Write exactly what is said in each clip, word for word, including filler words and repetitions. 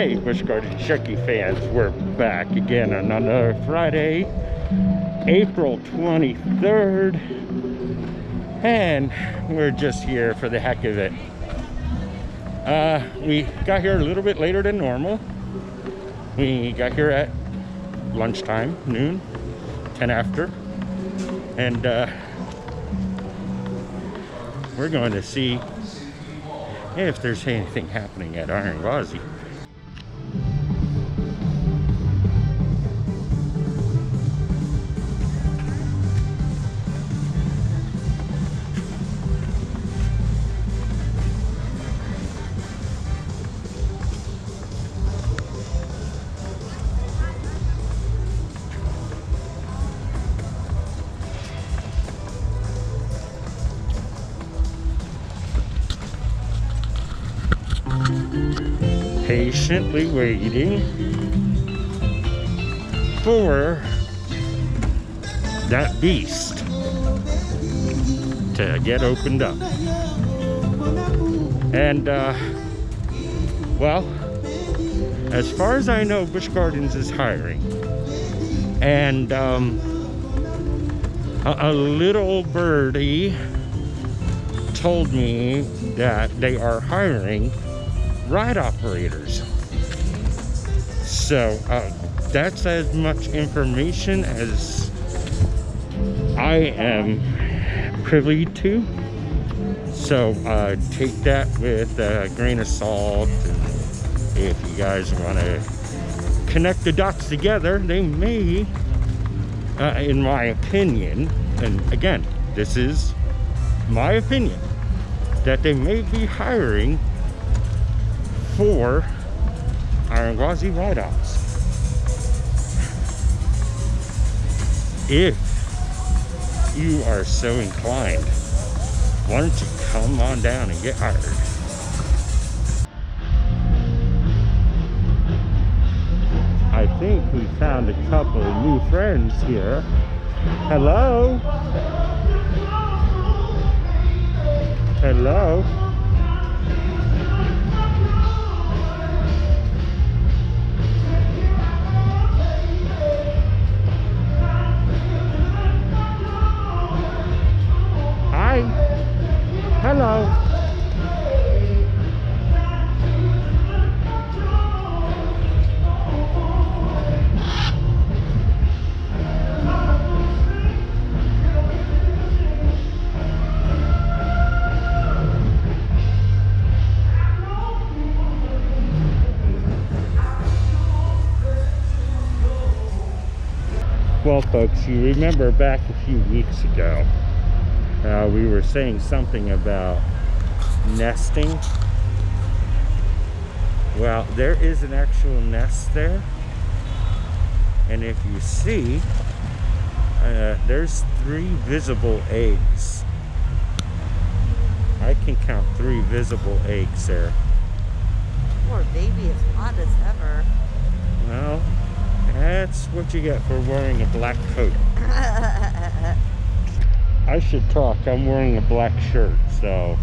Hey, Busch Garden Junkie fans, we're back again on another Friday, April twenty-third, and we're just here for the heck of it. Uh, we got here a little bit later than normal. We got here at lunchtime, noon, ten after, and uh, we're going to see if there's anything happening at Iron Gwazi. Patiently waiting for that beast to get opened up. And uh, well, as far as I know, Busch Gardens is hiring, and um, a, a little birdie told me that they are hiring ride operators. So uh, that's as much information as I am privy to. So uh, take that with a grain of salt. And if you guys want to connect the dots together, they may, uh, in my opinion, and again, this is my opinion, that they may be hiring for Iron Gwazi ride-outs. If you are so inclined, why don't you come on down and get hired? I think we found a couple of new friends here. Hello? Hello? Hello. Well, folks, you remember back a few weeks ago, Uh, we were saying something about nesting. Well, there is an actual nest there, and if you see, uh, there's three visible eggs. I can count three visible eggs there. Poor baby is hot as ever. Well, that's what you get for wearing a black coat. I should talk. I'm wearing a black shirt, so.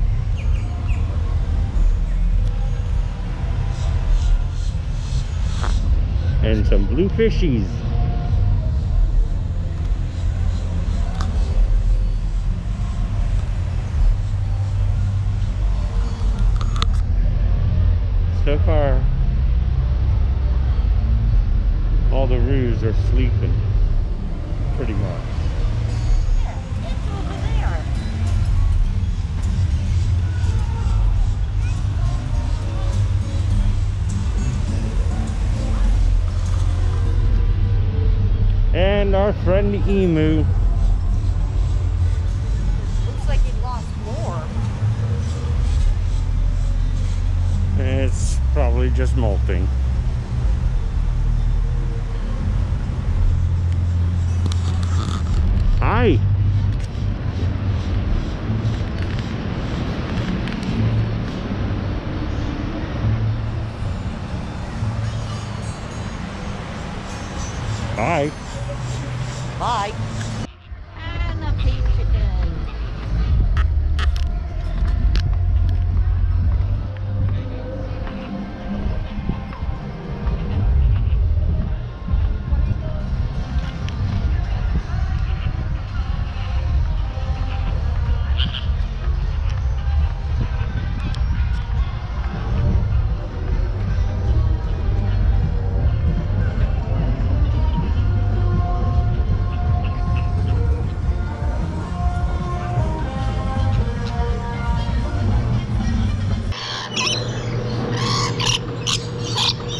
And some blue fishies. So far, all the roos are sleeping, pretty much. And our friend the emu. Looks like he lost more. It's probably just molting. Hi. Bye. Bye. And a pea chicken.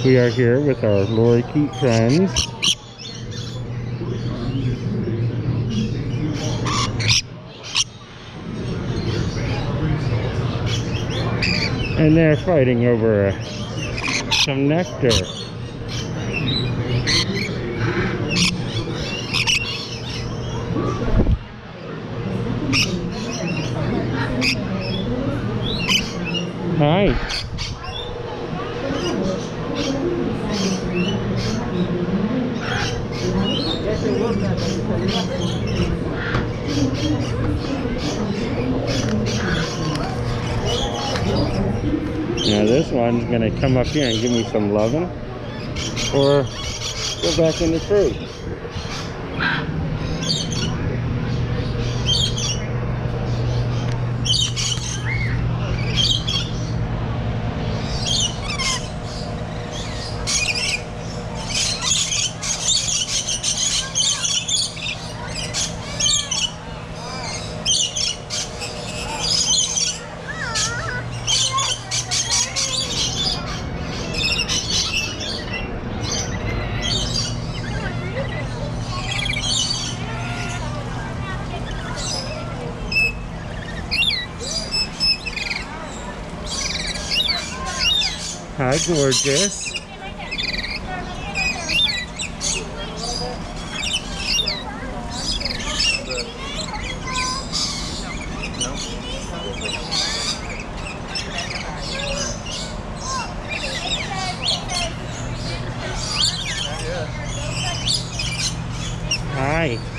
We are here with our lorikeet friends. And they're fighting over uh, some nectar. Hi. Now this one's gonna come up here and give me some loving, or go back in the tree. Hi, gorgeous. Hi.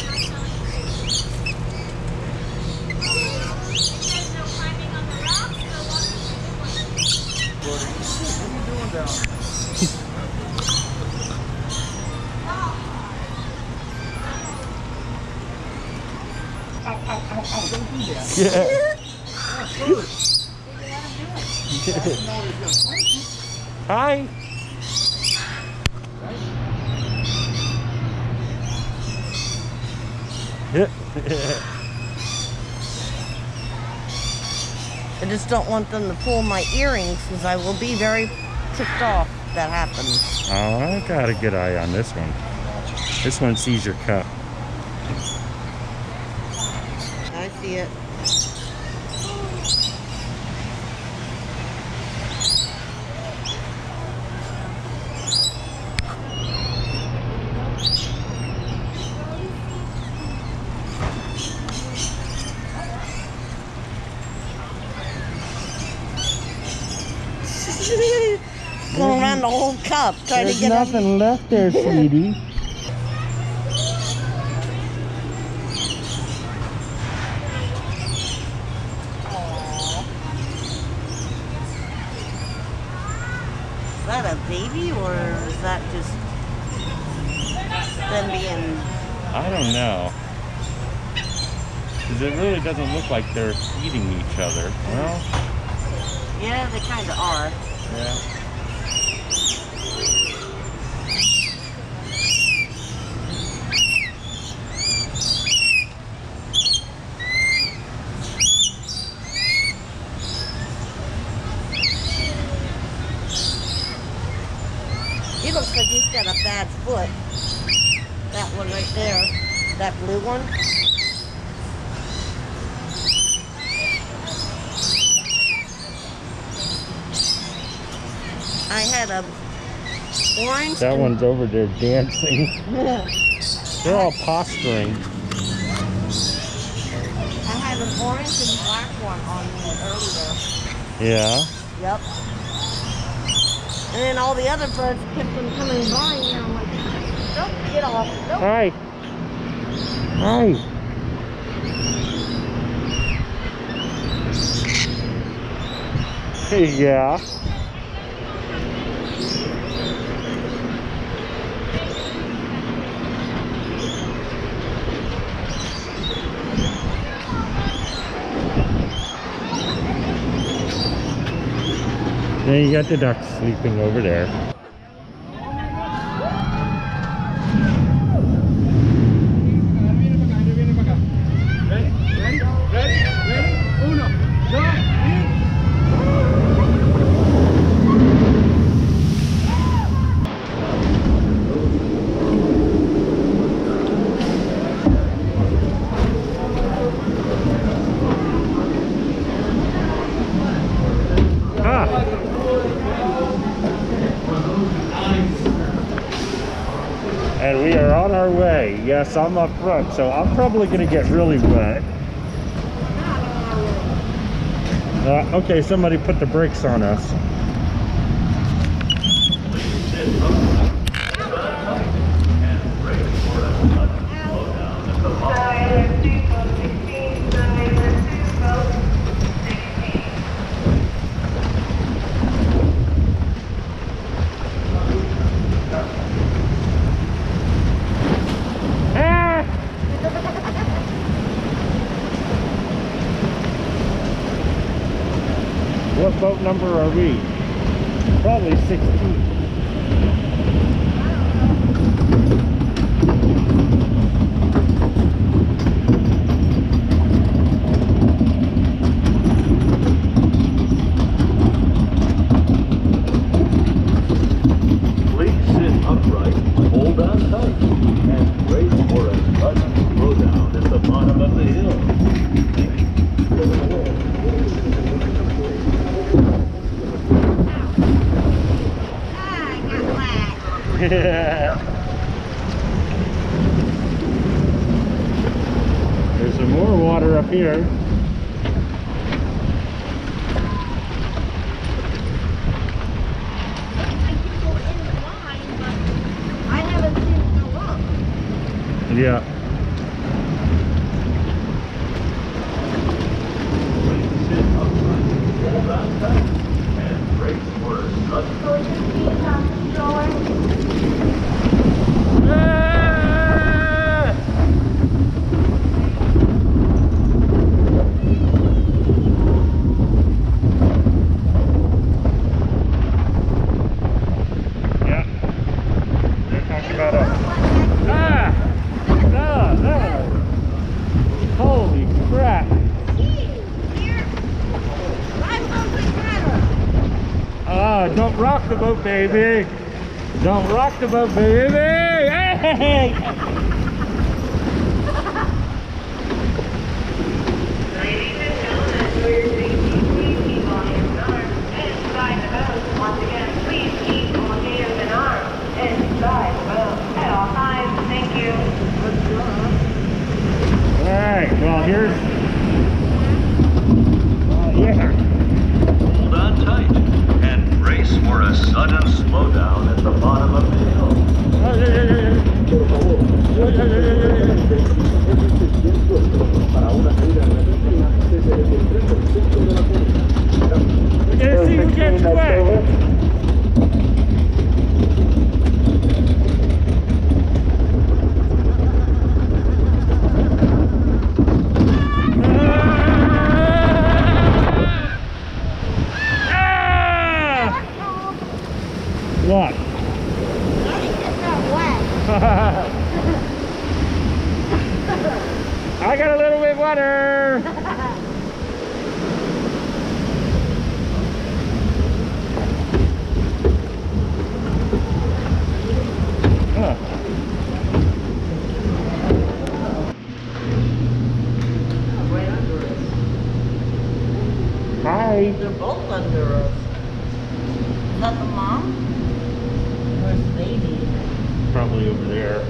Yeah. Hi. I just don't want them to pull my earrings because I will be very ticked off if that happens. Oh, I got a good eye on this one. This one sees your cup. I see it. Going around the whole cup trying There's to get nothing them. left there, sweetie. Is that a baby or is that just them being... I don't know. Because it really doesn't look like they're feeding each other. Well, Yeah, they kind of are. yeah. He looks like he's got a bad foot. That one right there. That blue one. I had a orange. That and, one's over there dancing. Yeah. They're all posturing. I had an orange and black one on me earlier. Yeah. Yep. And then all the other birds kept on coming by, and I'm like, nope, get off. Nope. Hi. Hi. Yeah. Then you got the ducks sleeping over there. Yes, I'm up front, so I'm probably gonna get really wet. Uh, okay, somebody put the brakes on us. What boat number are we? Probably sixteen. Please sit upright, hold on tight, and brace for a sudden slowdown at the bottom of the hill. Yeah. There's some more water up here. I haven't seen it go up. Yeah. Please sit upright, hold on tight, and brace for a sudden So it's just being um, stroller. Don't rock the boat, baby. Don't rock the boat, baby. Hey! Ladies and gentlemen, for your safety, please keep on hands and arms inside the boat. Once again, please keep on hands and arms inside the boat at all times. Thank you. All right. Well, here's. Uh, yeah. hold on tight, and brace for a sudden slowdown at the bottom of the hill. We're gonna see who gets wet. What? I got a little bit water. Huh. Right under us. Hi. They're both under us. Is that the mom? Where's the baby? Probably over there.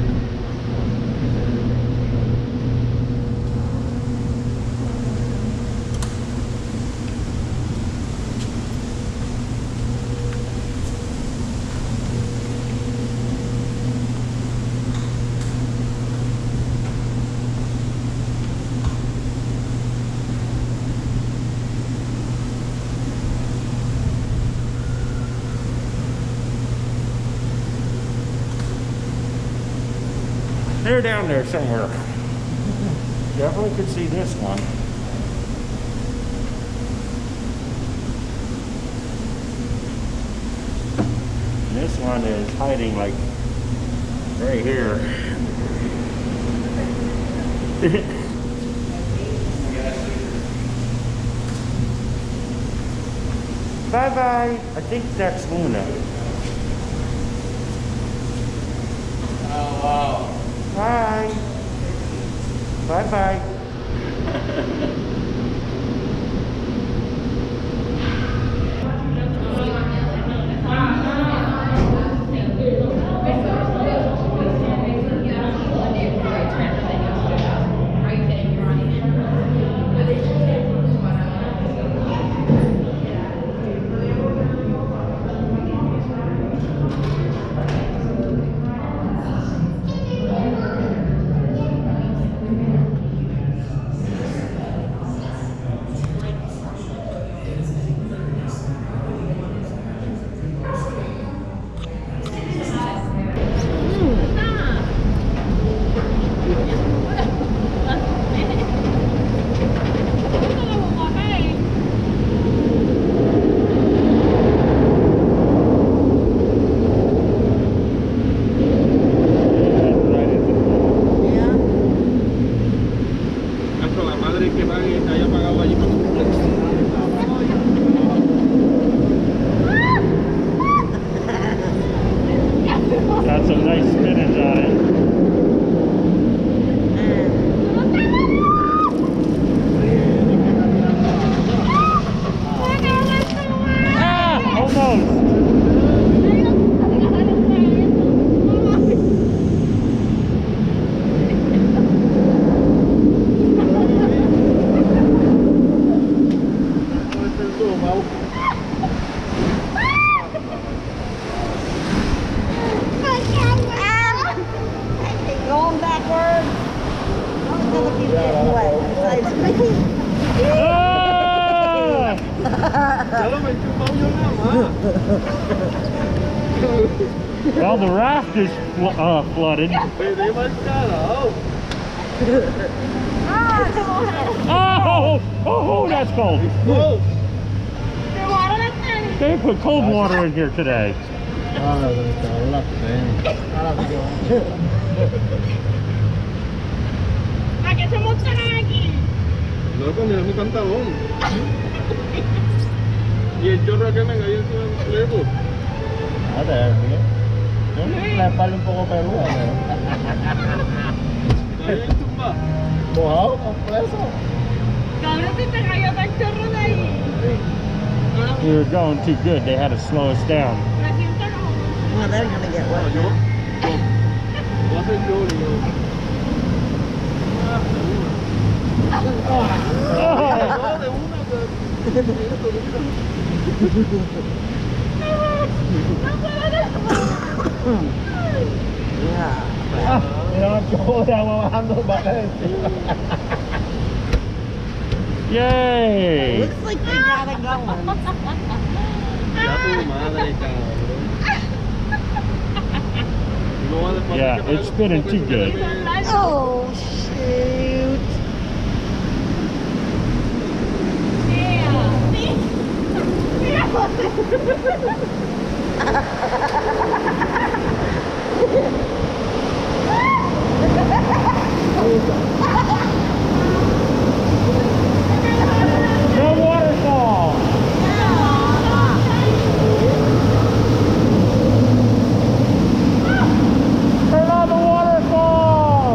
They're down there somewhere. Definitely could see this one. And this one is hiding like right here. Bye bye. I think that's Luna. Oh, wow. Bye. Bye bye. It's me. Ah! Well, the raft is fl uh, flooded. Oh, oh, that's cold. They put cold water in here today. Loco, mira mi pantalón. Y el chorro que me cayó encima del fleco. Ah, te ves bien. Yo la espalda un poco peluda, pero... ¿Está bien tumbado? Mojado, compreso. Cabrón, si te cayó el chorro de ahí. We were going too good. They had to slow us down. Well, they're gonna get No, wet. yo, yo. Voy a hacer yo, yo. Ah, de una. No, de una, pero... Yeah. Ah, mira, yo de agua bajando para encima. Yay! Looks like they got it going. Ya tu madre, cabrón. No va después Yeah, de que it's spinning too good. Oh, shoot. No waterfall! Turn on the waterfall!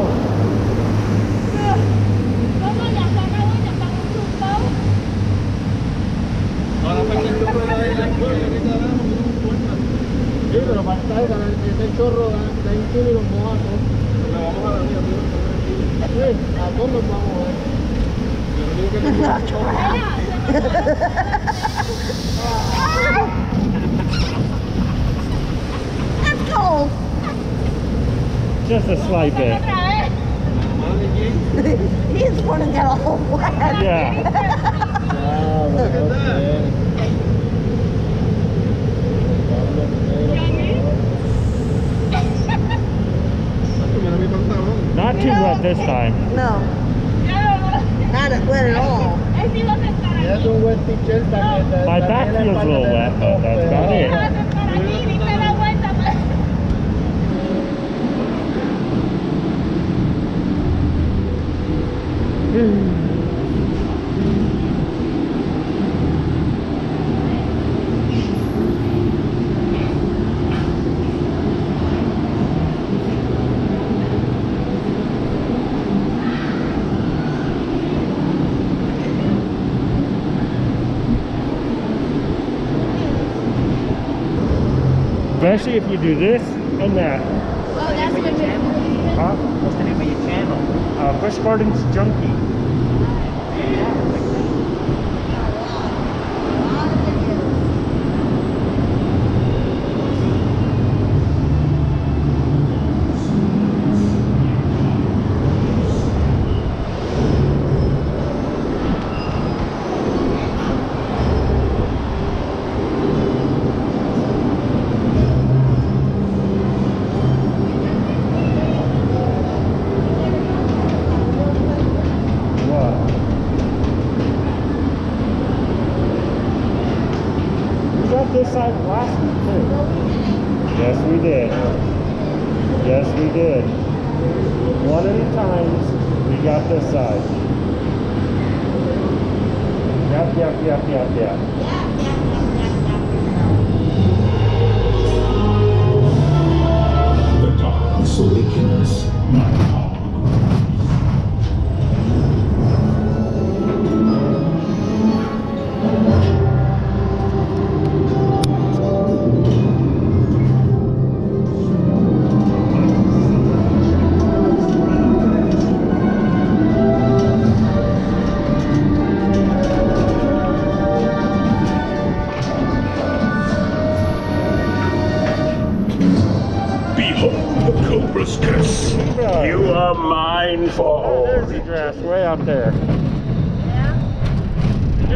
Ahora para que el chorro de la isla, y ahorita abajo, no importa. Sí, pero para estar ese chorro da encima y los mojados. Pero vamos a la mía, tío. Sí, a todos nos vamos a ver. Yo digo que no. That's cold. Just a slight bit. Madre, ¿quién? He's gonna get all wet. Yeah. Ah, bueno, ok. Mira mi pantalón. Not too wet this time. No, not wet at all. Es un buen t-shirt para que te... My back feels a little wet, but that's about it. Especially if you do this and that. Oh, that's good. Huh? What's the name of your channel? Uh, Busch Gardens Junkie. This side last week too. Yes, we did. Yes, we did. One at a time, we got this side. Yep, yep, yep, yep, yep. The darkness awakens. My power. You are mine for all. There's the grass way out there.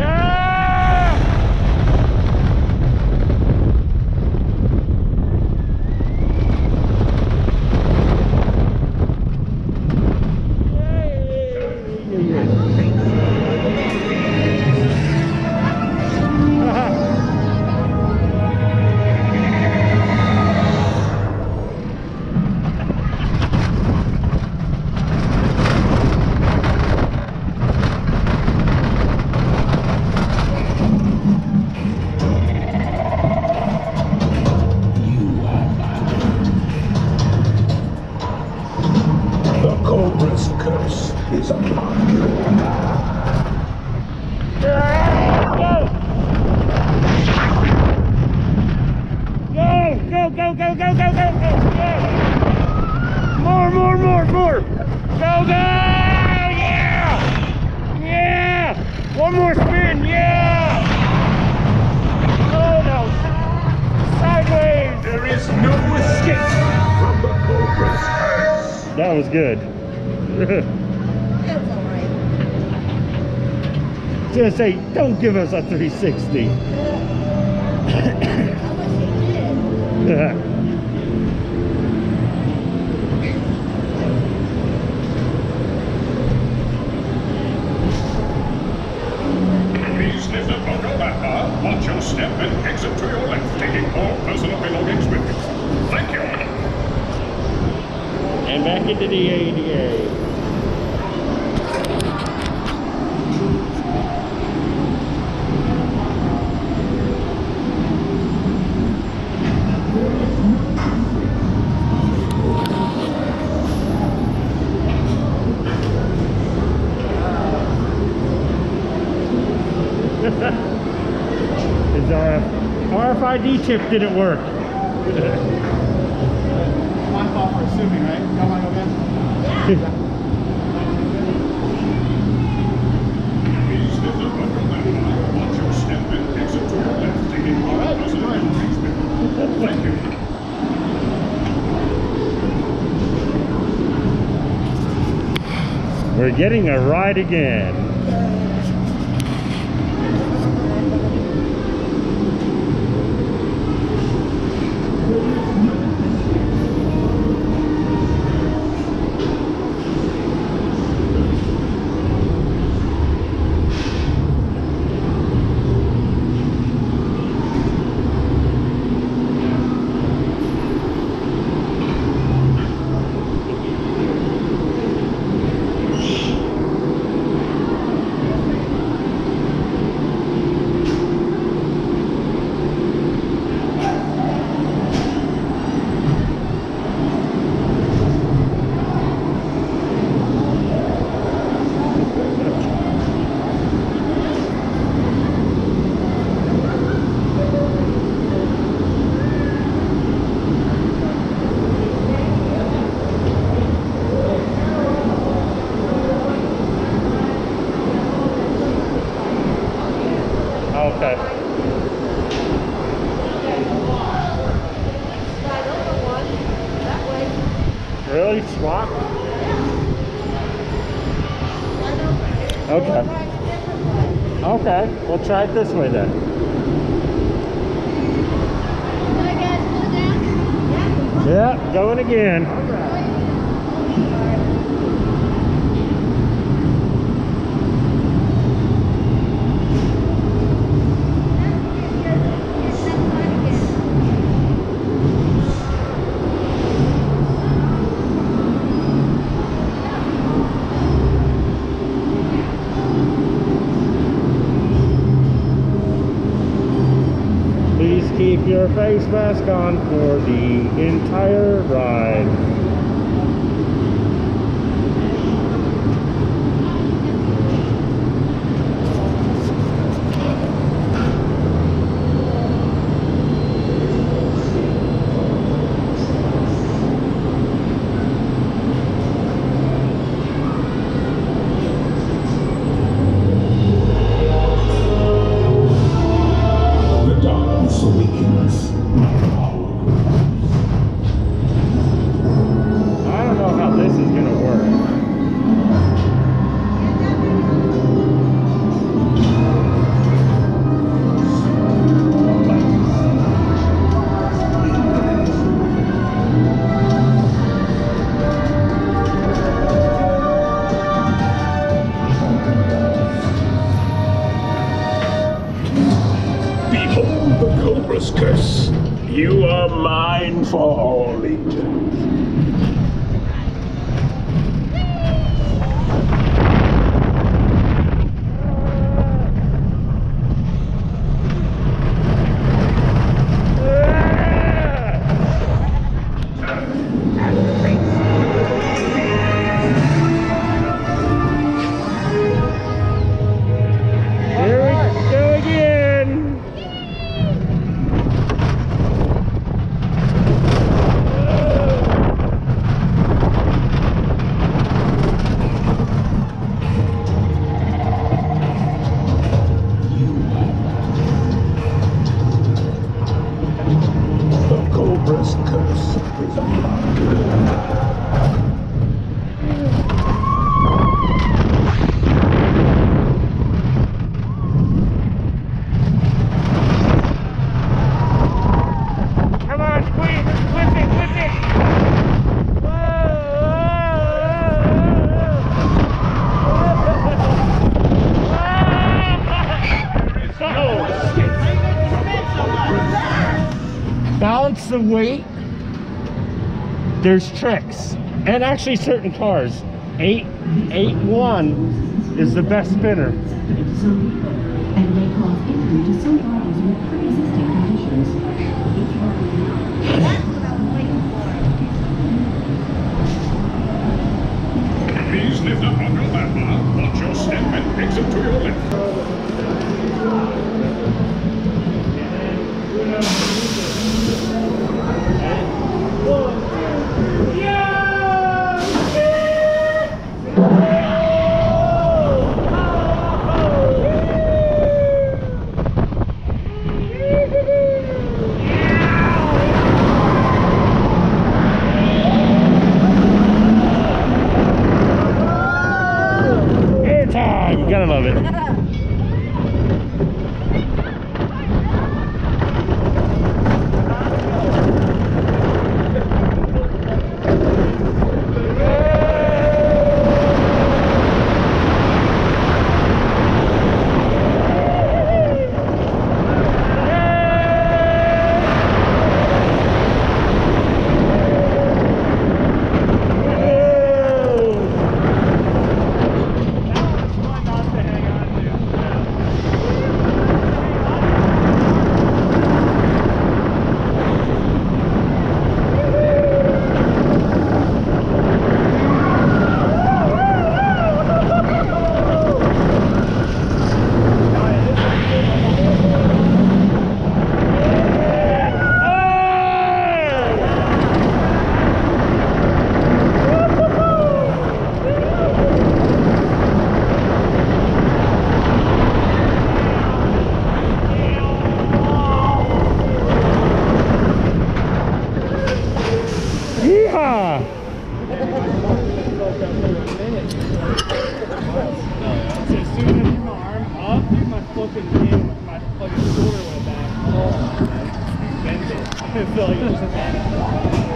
Go, go, go, go, go, go, go. More, more, more, more. Go, go. Yeah. Yeah. One more spin. Yeah. Oh, no. Sideways. There is no escape from the Cobra's curse. That was good. It's alright. Just say, don't give us a three sixty. I wish he did. Please lift the cargo back up. Watch your step and exit to your left, taking all personal belongings with you. Thank you. And back into the A D A. His uh, R F I D chip didn't work. My fault for assuming, right? Y'all want to go again? Please lift the cargo back up. Watch your step and exit to your left, taking all personal belongings with you. Thank you. We're getting a ride again. Okay. Really? Swap? Okay. Okay. We'll try it this way then. Yeah, going again. Keep your face mask on for the entire ride. The darkness awakens. Our power grows. Cobra's curse. You are mine for all eternity. Balance the weight. There's tricks, and actually certain cars. Eight, eight one is the best spinner. And may cause injury to some bodies with pre-existing conditions. That's what I was waiting for. Please lift up on your lap bar. Watch your step and exit to your left. Airtime! Gotta love it. I feel like it was